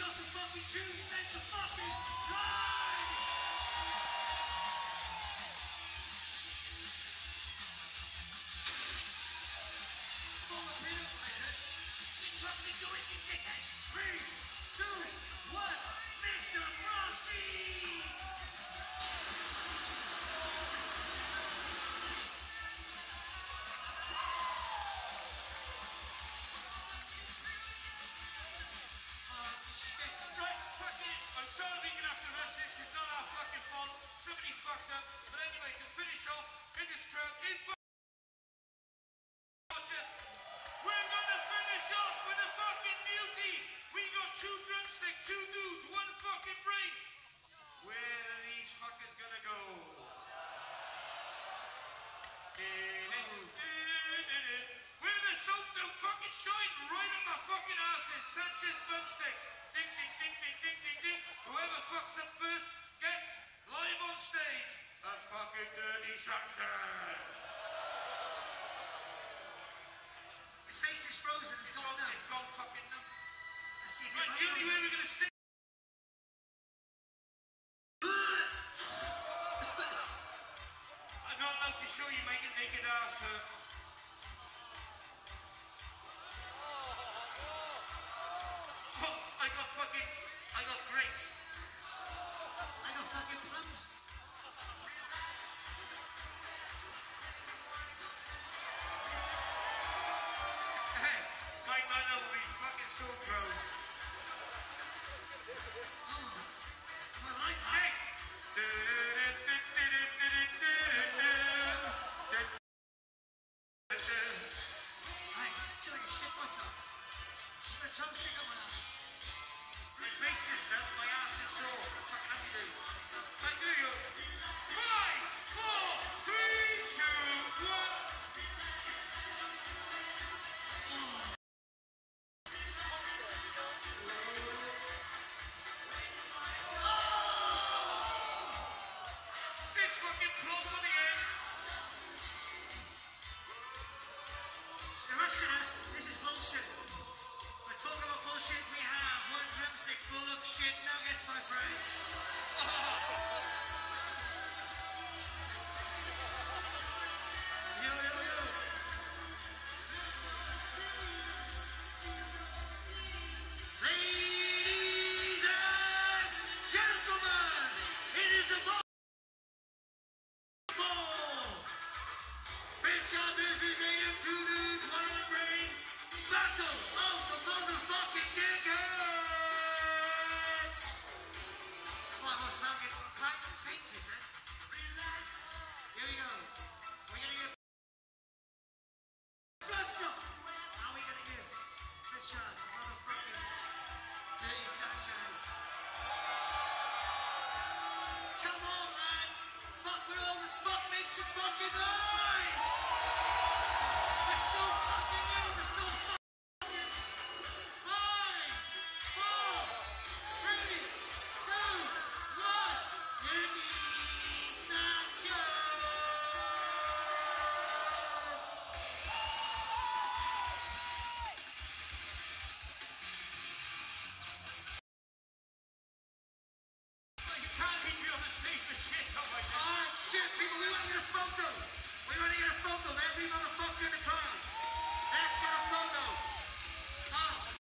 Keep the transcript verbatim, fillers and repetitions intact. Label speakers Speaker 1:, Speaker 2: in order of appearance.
Speaker 1: got some fucking tunes, make some fucking noise! Full of peanut butter. It's fucking doing it, dickhead. Three, two, one, Mister Frosty!
Speaker 2: I'm sorry we're gonna have to rush this, it's not our fucking fault. Somebody fucked up. But anyway, to finish off in this crowd, in Rogers, we're gonna finish off with a fucking beauty. We got two drumsticks, two dudes, one fucking brain. Where are these fuckers gonna go? We're the soap that fucking shine right on my fucking asses. Sanchez bumsticks. Ding, ding, ding, ding, ding, ding, ding. Whoever fucks up first gets live on stage a fucking dirty Sanchez.
Speaker 1: Your face is frozen, it's gone now.
Speaker 2: It's gone fucking numb.
Speaker 1: Let's see if
Speaker 2: Right, the only way we're gonna stick. I'm not allowed to show you making naked ass, sir. I got fucking, I got grapes.
Speaker 1: I got fucking plums.
Speaker 2: Hey, my mother will be fucking so proud.
Speaker 1: Oh, I like that. I feel like I shit myself. I'm gonna drumstick up my ass.
Speaker 2: My face is up, my ass is sore. Fucking up to. So do you. Five, four, three, two, one. It's fucking plumb on the end.
Speaker 1: You're rushing us. This is bullshit. We're talking about bullshit. We have one drumstick full of shit nuggets, my friends. Yo, yo, yo. Ladies and gentlemen, it is the Pritchard versus Dainton, two dudes, one brain, battle of the motherfucking tickets! Oh, I almost fucking Christ and fainted, man. Relax. Here we go. We're gonna give Bloodstock. How are we gonna give Pritchard motherfucking Dirty Sanchez? Come on, man. Fuck with all this fuck, make some fucking noise! We're still fucking in, we're still fucking. Five, four, three, two, one. Dirty Sanchez!
Speaker 2: You can't keep me on the stage for shit, oh my god.
Speaker 1: Alright, shit, people, we want to get a photo. We want to get a photo, man. We motherfucker in the crowd. Let's get a photo.